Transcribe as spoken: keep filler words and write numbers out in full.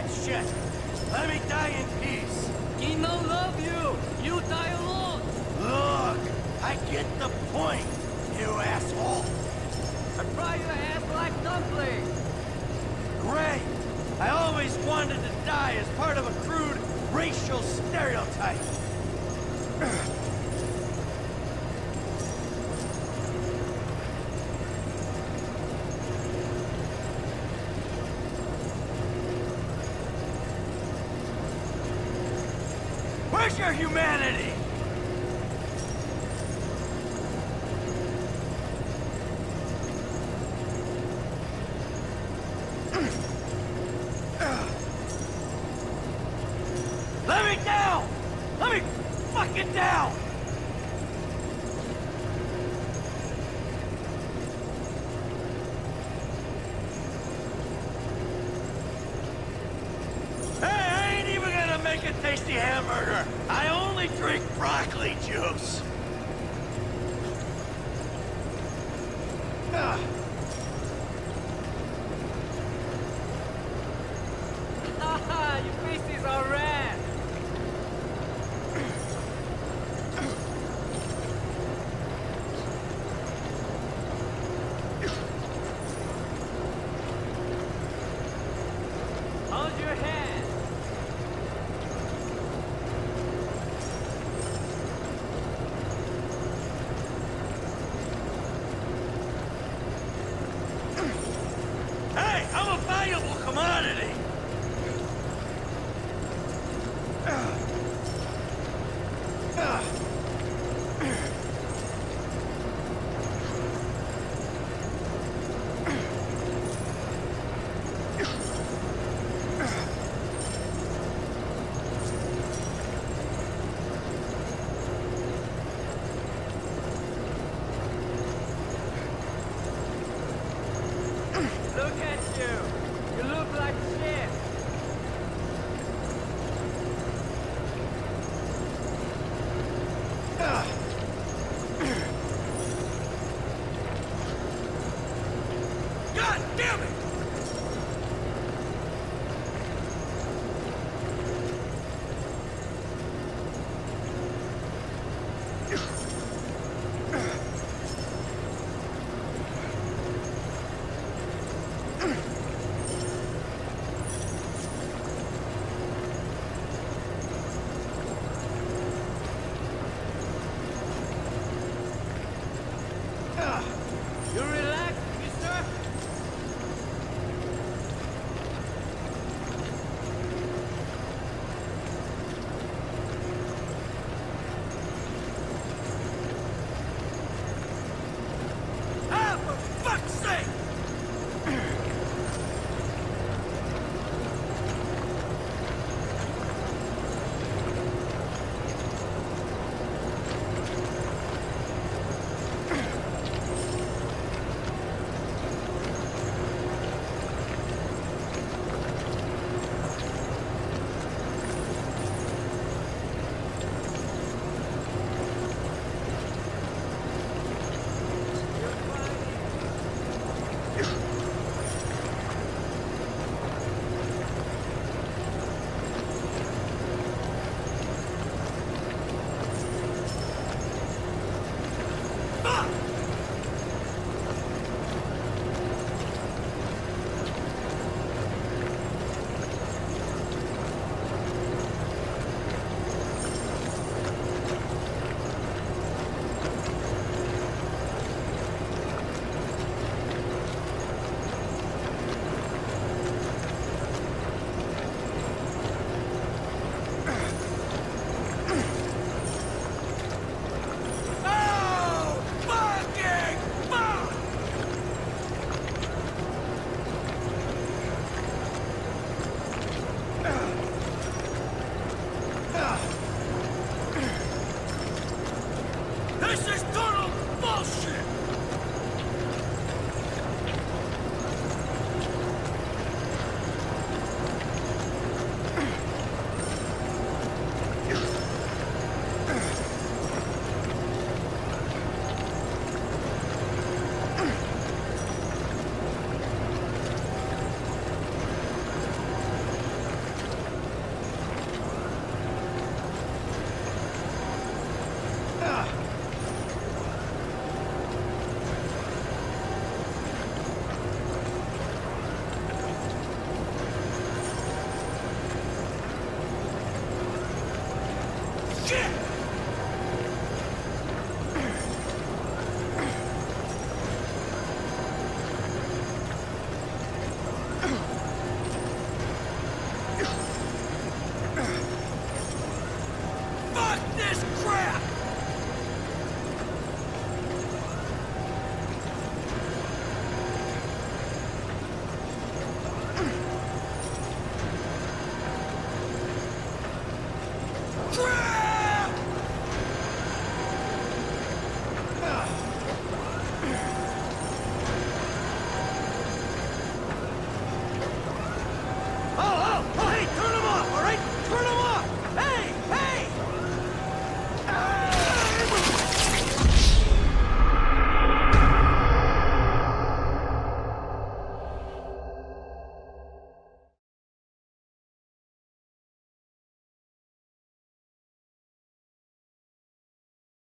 Shit! Let me die in peace! He no love you! You die alone! Look! I get the point, you asshole! I fry your ass like dumpling! Great! I always wanted to die as part of a crude racial stereotype! Where's your humanity? Let me down! Let me fucking down! Hey, I ain't even gonna make a tasty hamburger. I only drink broccoli juice. Ugh. Haha, your faces are red! Hold your head! Hey, I'm a valuable commodity. Ugh. Ugh. Look at you! You look like shit! Ugh.